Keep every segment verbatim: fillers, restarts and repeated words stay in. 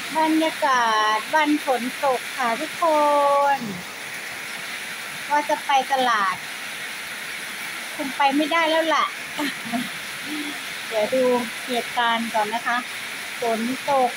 บรรยากาศวันฝนตกค่ะทุกคน ว่าจะไปตลาดคงไปไม่ได้แล้วล่ะ เดี๋ยวดูเหตุการณ์ก่อนนะคะฝนตก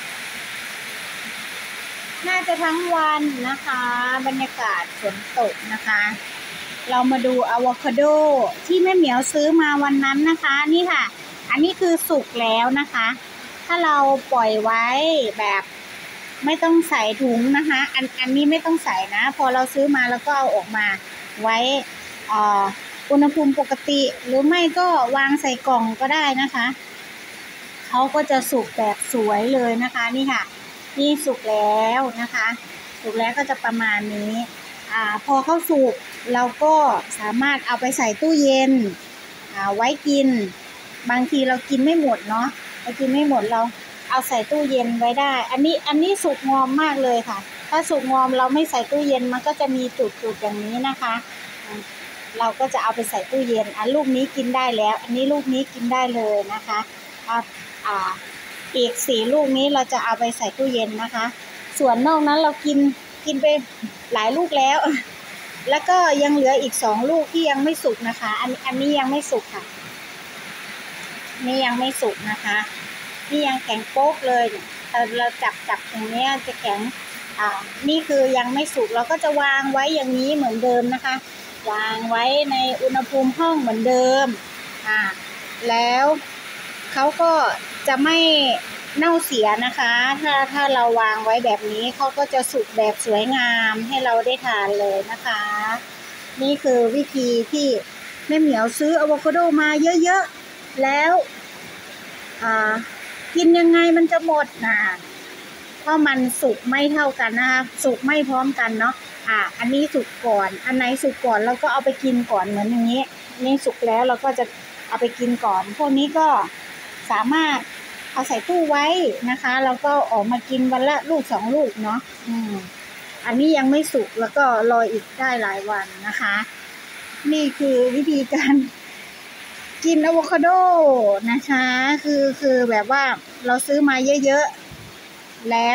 น่าจะทั้งวันนะคะ บรรยากาศฝนตกนะคะ เรามาดูอะโวคาโดที่แม่เหมียวซื้อมาวันนั้นนะคะนี่ค่ะ อันนี้คือสุกแล้วนะคะ ถ้าเราปล่อยไว้แบบไม่ต้องใส่ถุงนะคะอันอันนี้ไม่ต้องใส่นะพอเราซื้อมาแล้วก็เอาออกมาไว้อุณหภูมิปกติหรือไม่ก็วางใส่กล่องก็ได้นะคะเขาก็จะสุกแบบสวยเลยนะคะนี่ค่ะนี่สุกแล้วนะคะสุกแล้วก็จะประมาณนี้อ่าพอเขาสุกเราก็สามารถเอาไปใส่ตู้เย็นอ่าไว้กินบางทีเรากินไม่หมดเนาะเรากินไม่หมดเราเอาใส่ตู้เย็นไว้ได้อันนี้อันนี้สุกงอมมากเลยค่ะถ้าสุกงอมเราไม่ใส่ตู้เย็นมันก็จะมีจุดๆอย่างนี้นะคะเราก็จะเอาไปใส่ตู้เย็นอันลูกนี้กินได้แล้วอันนี้ลูกนี้กินได้เลยนะคะอ่าอีกสี่ลูกนี้เราจะเอาไปใส่ตู้เย็นนะคะส่วนนอกนั้นเรากินกินไปหลายลูกแล้วแล้วก็ยังเหลืออีกสองลูกที่ยังไม่สุกนะคะอันอันนี้ยังไม่สุกค่ะนี่ยังไม่สุกนะคะนี่ยังแข็งโป๊กเลยเราจับจับตรงนี้จะแข็งอ่านี่คือยังไม่สุกเราก็จะวางไว้อย่างนี้เหมือนเดิมนะคะวางไว้ในอุณหภูมิห้องเหมือนเดิมอ่าแล้วเขาก็จะไม่เน่าเสียนะคะถ้าถ้าเราวางไว้แบบนี้เขาก็จะสุกแบบสวยงามให้เราได้ทานเลยนะคะนี่คือวิธีที่แม่เหมียวซื้ออะโวคาโดมาเยอะๆแล้วอ่ากินยังไงมันจะหมดนะเพราะมันสุกไม่เท่ากันนะคะสุกไม่พร้อมกันเนาะอ่าอันนี้สุกก่อนอันไหนสุกก่อนเราก็เอาไปกินก่อนเหมือนอย่างนี้นี่สุกแล้วเราก็จะเอาไปกินก่อนพวกนี้ก็สามารถเอาใส่ตู้ไว้นะคะแล้วก็ออกมากินวันละลูกสองลูกเนาะอืมอันนี้ยังไม่สุกแล้วก็รออีกได้หลายวันนะคะนี่คือวิธีการกินอะโวคาโดนะคะคือคือแบบว่าเราซื้อมาเยอะๆแล้ว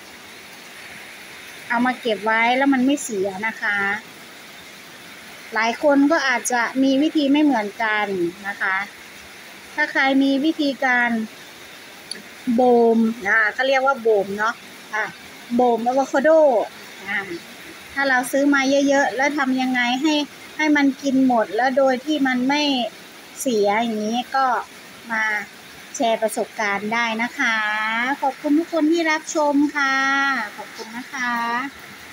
เอามาเก็บไว้แล้วมันไม่เสียนะคะหลายคนก็อาจจะมีวิธีไม่เหมือนกันนะคะถ้าใครมีวิธีการโบ่มอ่าก็เรียกว่าโบ่มเนาะอ่าโบ่มอะโวคาโดอ่าถ้าเราซื้อมาเยอะๆแล้วทำยังไงให้ให้มันกินหมดแล้วโดยที่มันไม่เสียอย่างนี้ก็มาแชร์ประสบการณ์ได้นะคะขอบคุณทุกคนที่รับชมค่ะขอบคุณนะคะ